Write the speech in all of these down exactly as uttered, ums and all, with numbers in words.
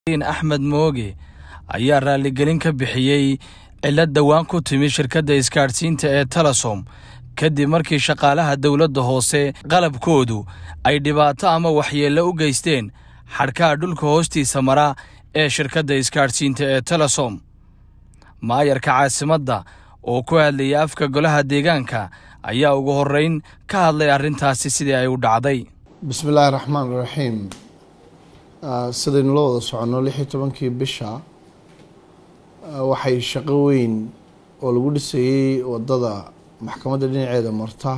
Axmed Mooge ayaa raaligelin ka bixiyay cilad dhawaan ku timi shirkadda isgaarsiinta ee Telesom kadib markii shaqaalaha dawladda hoose qalabkoodu ay dhibaato ama waxyeello u geysteen xadhkaha dhulka hoostiisa mara ee shirkadda isgaarsiinta ee Telesom. Maayarka caasimadda oo ku hadlayay afka golaha deegaanka ayaa ugu horreyn ka hadlay arrintaasi sidii ay u dhacday. Bismillahir Rahmanir Rahiim. sidaynu la wada socono lix iyo tobankii bisha waxay shaqo weyn oo lagu dhisayay wadada maxkamadda dhinaceeda marta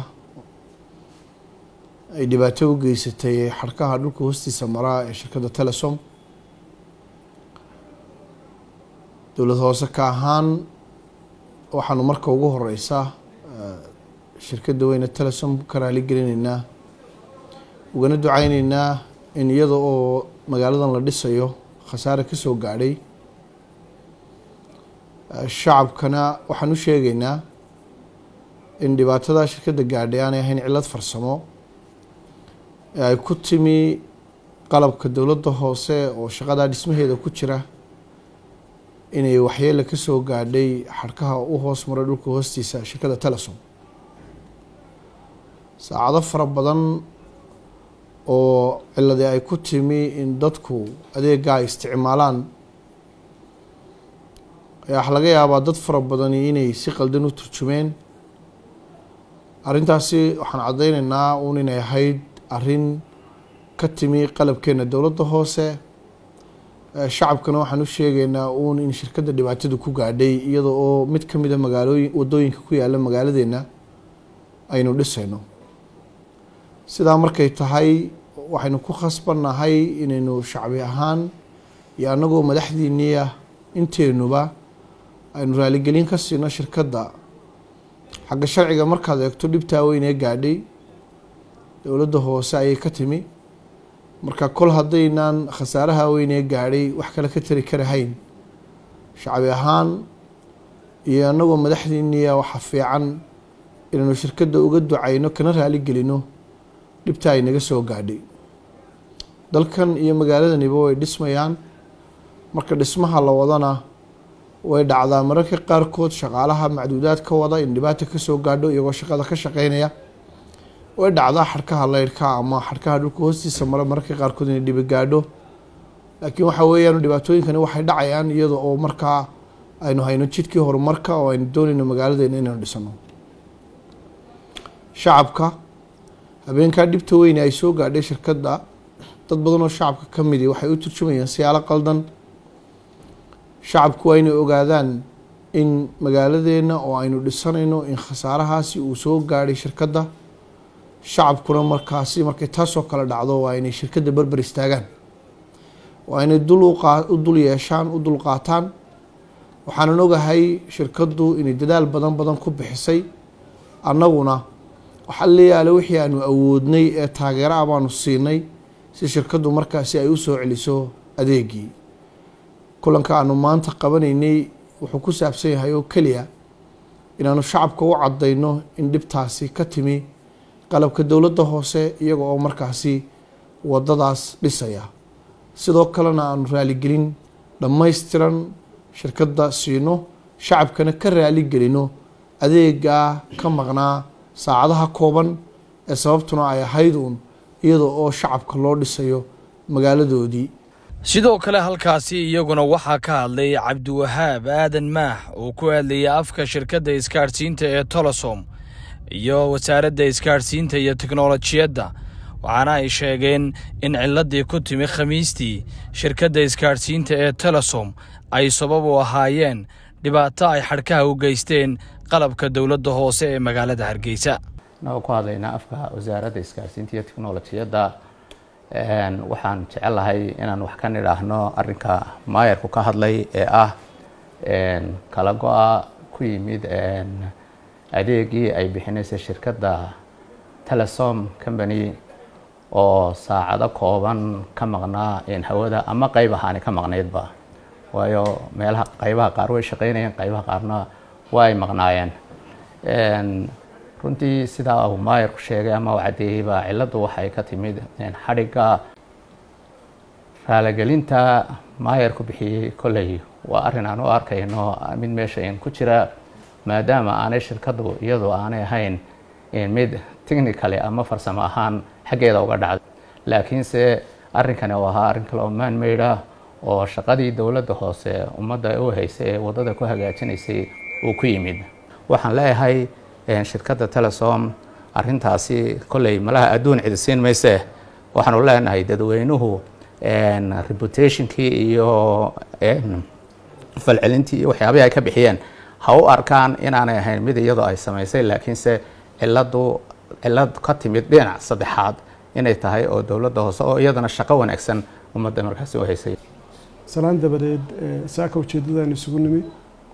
ay dhibaato u geysatay xadhkaha dhulka hoostiisa mara ee shirkadda Telesom. dowlad hoose ka ahaan waxaanu marka ugu horeysa shirkadda weyne Telesom ka raali gelinaynaa ugana ducaynaynaa in iyada oo magaaladan la dhisayo khasaare ka soo gaadhay shacabkana waxaan u sheegaynaa in dhibaatada shirkadda gaadhay aanay ahayn cilad farsamo ee ay ku timi qalabka dowladda hoose oo shaqada dhismaheeda ku jira inay waxyeello ka soo gaadhay xadhkaha u hoos maray dhulka hoostiisa shirkadda Telesom. saacado fara badan oo cilladii ay ku timi in dadku adeega ay isticmaalaan ayaa laga yaabaa dad fara badani inay si qaldan u turjumeen. arrintaasi waxaan caddaynaynaa uun inay ahayd arrin ka timi qalabkeena dowladda hoose. shacabkana waxaan u sheegaynaa uun in shirkadda dhibaatada ku gaadhay iyada oo mid ka mid a magaalooyin waddooyinka ku yaalla magaaladeena aynu dhisayno. sidaa markay tahay waxaynu ku khasbannahay inaynu shacbi ahaan iyo annagoo madaxdiinniya inteenuba aynu raaligelin ka siino shirkadda. xagga sharciga markaad eegto dhibtaa weyn ee gaadhay dowladda hoose ayay ka timi, marka kol haddaynaan khasaaraha weyn ee gaadhay wax kale ka tari karahayn shacbi ahaan iyo annagoo madaxdiinniya waxa fiican inaynu shirkadda uga ducayno kana raali gelino dhibta ay naga soo gaadhay. dalkan iyo magaaladaniba way dhismayaan, marka dhismaha la wadana way dhacdaa mararka qaarkood shaqaalaha macduudaad ka wada in dhibaato ka soo gaadho iyagoo shaqada ka shaqeynaya. way dhacdaa xadhkaha leyrhka ama xadhkaha dhulka hoostiisa mara mararka qaarkood inay dhibi gaadho, laakiin waxa weeyaan dhibaatooyinkani waxay dhacayaan iyada oo markaa aynu hayno jidkii horumarka oo aynu doonayno magaaladeena inaynu dhisano. shacabka habeenkaa dhibta weyne ay soo gaadhay shirkadda dad badan oo shacabka ka midi waxay u turjumayaan siyaalo qaldan. shacabku waa inay ogaadaan in magaaladeena oo aynu dhisanayno in khasaarahaasi uu soo gaadhay shirkadda. shacabkuna markaasi markay taasoo kale dhacdo waa inay shirkadda berber istaagaan, waa inay dul u dul yeeshaan u dul qaataan. waxaanan ogahay shirkaddu inay dadaal badan badan ku bixisay, annaguna waxa la yaala wixii aanu awoodnay ee taageero ah baanu siinay si shirkaddu markaasi ay u soo celiso adeegii. kulanka aanu maanta qabanaynay wuxuu ku saabsan yahay oo keliya inaanu shacabka u caddayno in dhibtaasi ka timi qalabka dowladda hoose iyaga oo markaasi waddadaas dhisaya. sidoo kalena aanu raaligelin dhammaystiran shirkadda siino, shacabkana ka raali gelino adeegaa ka maqnaa saacadaha kooban ee sababtuna ay ahayd uun iyada oo shacabka loo dhisayo magaaladoodii. sidoo kale halkaasi iyaguna waxaa ka hadlay Cabdiwahaab Aadan Maax oo ku hadlayay afka shirkadda isgaarsiinta ee Telesom iyo wasaaradda isgaarsiinta iyo tiknoolajiyadda, waxaana ay sheegeen in ciladii ku timi khamiistii shirkadda isgaarsiinta ee Telesom ay sabab u ahaayeen dhibaato ay xadhkaha u geysteen qalabka dowladda hoose ee magaalada Hargeysa. noo ku hadlaynaa afka wasaaradda isgaarsiinta iyo tiknoolajiyadda waxaan jecelahay inaan wax ka nidhaahno arrinka maayarku ka hadlay ee ah kala go-a ku yimid adeegii ay bixinaysa shirkadda Telesom Company oo saacado kooban ka maqnaa hawada ama qayb ahaan ka maqnaydba, waayo meelaha qaybaha qaar way shaqeynayeen qaybaha qaarna way maqnaayeen. runtii sidaa uu maayarku sheegay ama uu cadeeyay baa ciladu waxay ka timid xadhiga raaligelinta maayarku bixiyey kolley waa arrin aan u arkayno mid meesha in ku jira maadaama aanay shirkadu iyadoo aanay ahayn mid technically ama farsamo ahaan xaggeeda uga dhacday laakiinse arrinkani uu ahaa arrin kale oo man made ah oo shaqadii dowladda hoose ummadda u haysay ee waddada ku hagaajinaysay uu ku yimid waxaan leeyahay shirkadda Telesom arrintaasi kolley malaha adduun cidisiin mayse waxaanu leenahay dadweynuhu reputationkii iyo falcelintii iyo waxyaabaha ay ka bixiyeen ha u arkaan inaanay ahayn mid iyadoo ay samaysay laakiinse ciladu cilad ka timid dhinac saddexaad inay tahay oo dowladda hoose oo iyadana shaqo wanaagsan ummadda markaasi u haysay salaan dabadeed saaka ujeedadaan isugu nimi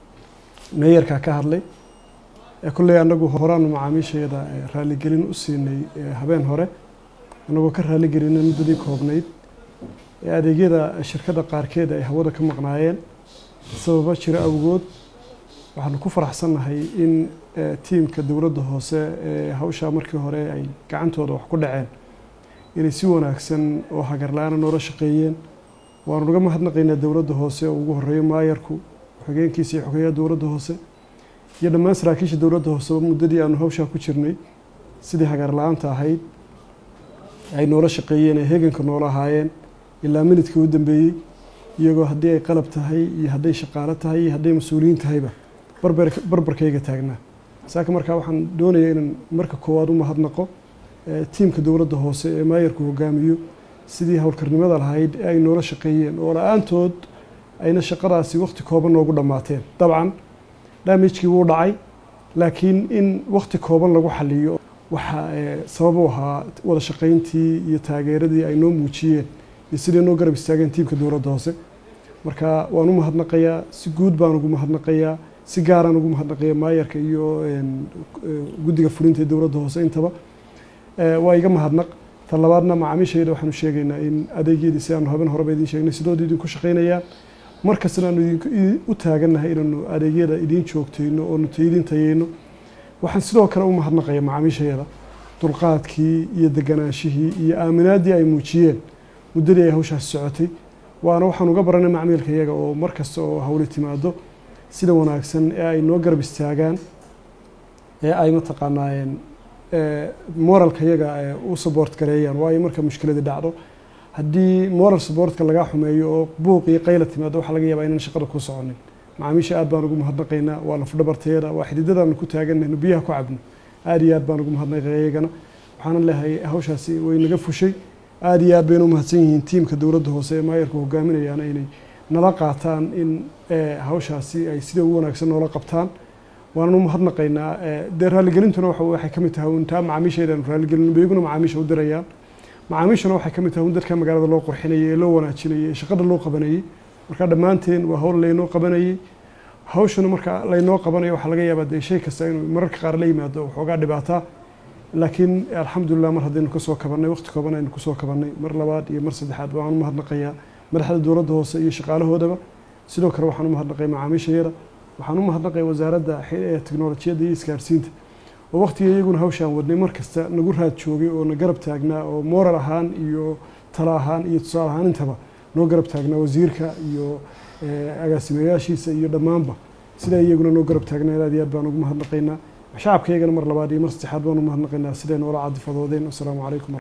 meeyarka ka hadlay kulley anagu horaan macaamiisheeda raaligelin u siinay habeen hore anagoo ka raaligelinay muddadii koobnayd adeegyada shirkadda qaarkeed ay hawada ka maqnaayeen sababa jira awgood waxaanu ku faraxsannahay in tiimka dowladda hoose ee hawshaa markii hore ay gacantooda wax ku dhaceen inay si wanaagsan oo hagarla-aana noola shaqeeyeen waanu naga mahadnaqaynaa dowladda hoose oo ugu horeeyo maayarku xogeenkiisa iyo xogeeyaha dowladda hoose iyo dhammaan saraakiisha dowladda hoose muddadii aanu hawshaa ku jirnay sidii hagarla-aanta ahayd ay noola shaqeeyeen ay heeganka noola ahaayeen ilaa minidkii u dambeeyey iyagoo haddii ay qalab tahay iyo hadday shaqaalo tahay iyo hadday mas-uuliyiin tahayba barbarkayga taagnaa saaka markaa waxaan doonayaa inaan marka koowaad u mahadnaqo tiimka dowladda hoose ee maayarku hogaamiyo sidii howlkarnimada lahayd ee ay noola shaqeeyeen oo la-aantood ayna shaqadaasi waqti kooban noogu dhammaateen dabcan damagekii wuu dhacay laakiin in waqti kooban lagu xaliyo waxaa sabab u ahaa wada shaqayntii iyo taageeradii ay noo muujiyeen iyo sidii noo garab istaageen tiimka dowladda hoose marka waan u mahadnaqayaa si guud baan ugu mahadnaqayaa si gaaraan ugu mahadnaqayaa maayarka iyo guddiga fulinta ee dowladda hoose intaba waa iga mahadnaq tan labaadna macaamiishayda waxaanu sheegaynaa in adeegyadii si aanu habeen horeba idiin sheegnay sidooda idinku shaqaynayaan markastana aanu u taagannahay inaanu adeegyada idiin joogtayno oo nuta idiin tayeyno waxaan sidoo kale u mahadnaqaya macaamiishayada dulqaadkii iyo deganaanshihii iyo aaminaaddii ay muujiyeen muddadii ay hawshaasi socotay waana waxaan uga baranay macmiilka iyaga oo mar kasta oo hawli timaado sida wanaagsan ee ay noo garab istaagaan ee ay mataqaanaayeen moralka iyaga u support gareeyaan waayo marka mushkiladii dhacdo haddii moral supportka laga xumeeyo oo buuq iyo qayla timaado waxaa laga yaabaa inaan shaqada ku soconin macaamiisha aad baan ugu mahadnaqaynaa waa lafdhabarteeda waa xididadaanu ku taaganayno biyaha ku cabno aad iyo aad baan ugu mahadnaqaya iyagana waxaana leeyahay hawshaasi way naga fushay aad iyo aad bayna u mahadsan yihiin tiimka dowladda hoose ee maayarku hogaaminayaana inay nala qaataan in hawshaasi ay sida ugu wanaagsan noola qabtaan waanan u mahadnaqaynaa dee raaligelintuna waxay ka mid tahay intaa macaamiishaydaanu raaligelin iyaguna macaamiisha u dirayaan macaamiishuna waxay ka mid tahay un dadka magaalada loo qurxinayay ee loo wanaajinayay ee shaqada loo qabanayay marka dhammaanteen waa hawl laynoo qabanayay hawshuna marka laynoo qabanayo waxaa laga yaabaa dee shay kasta inuu mararka qaar la yimaado waxoogaa dhibaataa laakiin alxamdulilah mar haddaynu kasoo kabannay waqti kooban aynu kusoo kabannay mar labaad iyo mar saddexaad waxaan u mahadnaqayaa madaxda dowladda hoose iyo shaqaalahoodaba sidoo kale waxaan u mahadnaqay macaamiishayada waxaan u mahadnaqay wasaaradda teknolojiyadda iyo isgaarsiinta oo waqtiga iyaguna hawshaan wadnay mar kasta nagu raad joogay oo na garab taagnaa oo moral ahaan iyo talo ahaan iyo tusaale ahaan intaba noo garab taagnaa wasiirka iyo agaasimayaashiisa iyo dhammaanba sidaa iyaguna noo garab taagnaa aad iyo aad baan ugu mahadnaqaynaa shacabka iyagana mar labaad iyo mar saddexaad baan u mahadnaqaynaa siday noola cadifadoodeen. Assalaamu calaykum.